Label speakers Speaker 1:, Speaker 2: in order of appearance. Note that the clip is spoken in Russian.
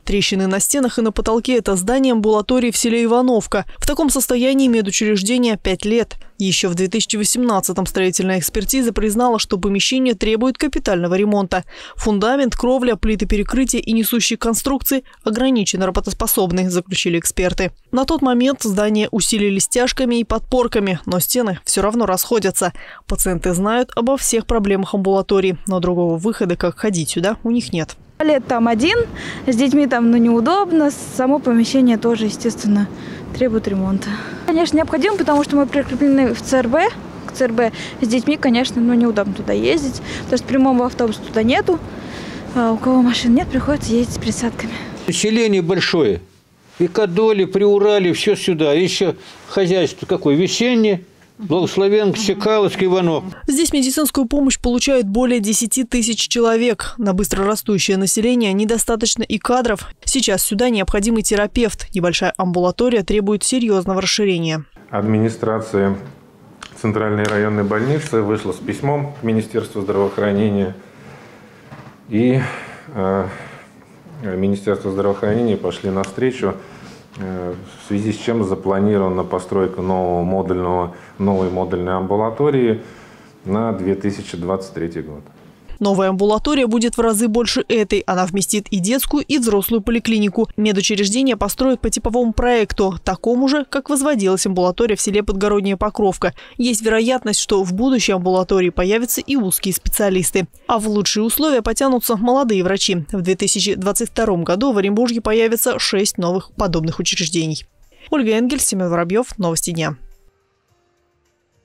Speaker 1: Трещины на стенах и на потолке – это здание амбулатории в селе Ивановка. В таком состоянии медучреждение 5 лет. Еще в 2018-м строительная экспертиза признала, что помещение требует капитального ремонта. Фундамент, кровля, плиты перекрытия и несущие конструкции ограниченно работоспособны, заключили эксперты. На тот момент здание усилили стяжками и подпорками, но стены все равно расходятся. Пациенты знают обо всех проблемах амбулатории, но другого выхода, как ходить сюда, у них нет.
Speaker 2: Туалет там один, с детьми там неудобно, само помещение тоже, естественно, требует ремонта. Конечно, необходимо, потому что мы прикреплены к ЦРБ. С детьми, конечно, неудобно туда ездить, потому что прямого автобуса туда нету. А у кого машин нет, приходится ездить с присадками.
Speaker 3: Население большое. И Кадоли, Приурали, все сюда. Еще хозяйство какое? Весеннее. Благословенка, Чекаловск, Иванов.
Speaker 1: Здесь медицинскую помощь получают более 10 тысяч человек. На быстрорастущее население недостаточно и кадров. Сейчас сюда необходимый терапевт. Небольшая амбулатория требует серьезного расширения.
Speaker 4: Администрация Центральной районной больницы вышла с письмом к Министерству здравоохранения. И Министерство здравоохранения пошли навстречу, в связи с чем запланирована постройка новой модульной амбулатории на 2023 год.
Speaker 1: Новая амбулатория будет в разы больше этой. Она вместит и детскую, и взрослую поликлинику. Медучреждение построят по типовому проекту, такому же, как возводилась амбулатория в селе Подгородняя Покровка. Есть вероятность, что в будущей амбулатории появятся и узкие специалисты. А в лучшие условия потянутся молодые врачи. В 2022 году в Оренбурге появится 6 новых подобных учреждений. Ольга Энгель, Семен Воробьев. Новости дня.